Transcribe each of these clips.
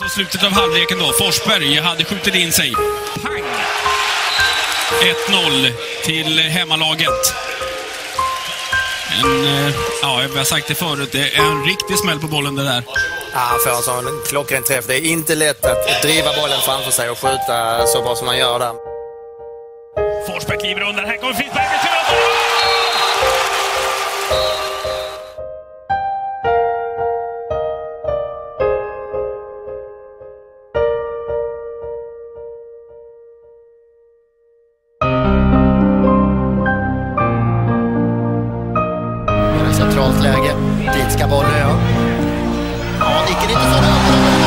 På slutet av halvleken då. Forsberg hade skjutit in sig. Pang! 1-0 till hemmalaget. Jag har sagt det förut. Det är en riktig smäll på bollen det där. Ja, han får en sån klockren träff. Det är inte lätt att driva bollen framför sig och skjuta så bra som man gör där. Forsberg kliver undan. Här kommer Finsberg med sin centralt läge. Dit ska bollen, ja. Ja, nickar inte så där.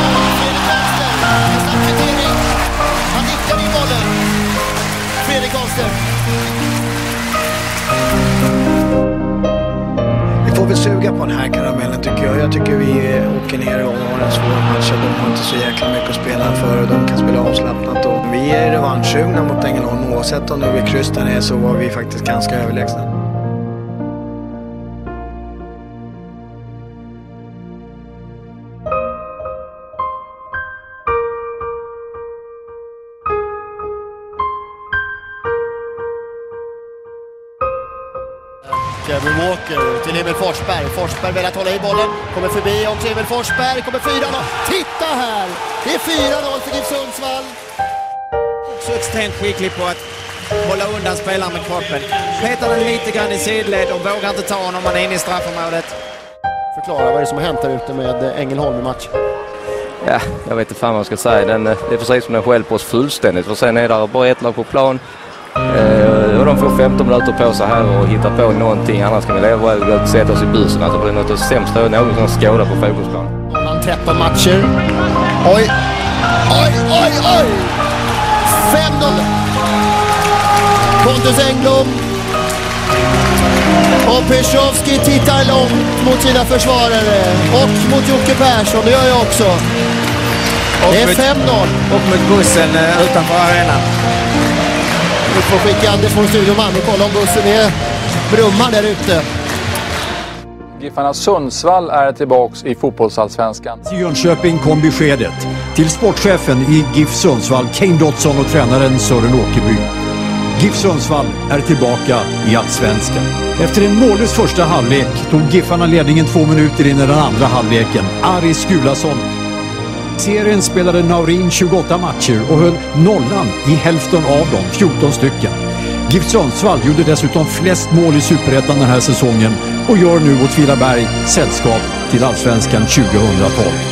Han nickar in bollen. Fredrik Ahlström. Vi får väl suga på den här karamellen tycker jag. Jag tycker vi åker ner och har en svår match. De har inte så jäkla mycket att spela för och de kan spela avslappnat. Och vi är revanschsugna mot Ängelholm. Oavsett om nu vi kryss där nere så var vi faktiskt ganska överlägsna. Kevin Walker till Emil Forsberg. Forsberg vill att hålla i bollen. Kommer förbi också Emil Forsberg. Kommer 4-0. Titta här! Det är 4-0 för GIF Sundsvall. Så extremt skicklig på att hålla undan spelaren med kroppen. Petar den lite grann i sidled och vågar inte ta honom om man är inne i straffområdet. Förklara vad det är som har hänt där ute med Ängelholm i match. Ja, jag vet inte fan vad jag ska säga. Det är precis som den skäll på oss fullständigt. För sen är det bara ett lag på plan. Och de får 15 minuter på sig här och hitta på någonting. Annars kan vi leva och sätta oss i bussen. Alltså, det är något av det sämsta jag någonsin skådat på fotbollsplan. 13 matcher. Oj! Oj, oj, oj! 5-0! Pontus Engblom. Och Peschowski tittar långt mot sina försvarare. Och mot Jocke Persson, det gör jag också. Det är 5-0. Och mot bussen utanför arenan. Vi får skicka Anders från studioman och kolla om bussen är brummar där ute. GIFarna Sundsvall är tillbaks i fotbollsallsvenskan. I Jönköping kom beskedet till sportchefen i GIF Sundsvall, Kane Dotson och tränaren Sören Åkerby. GIF Sundsvall är tillbaka i allsvenskan. Efter en mållös första halvlek tog GIFarna ledningen 2 minuter in i den andra halvleken. Aris Gulason. Serien spelade Naurin 28 matcher och höll nollan i hälften av dem, 14 stycken. GIF Sundsvall gjorde dessutom flest mål i Superettan den här säsongen och gör nu Åtvidaberg sällskap till allsvenskan 2012.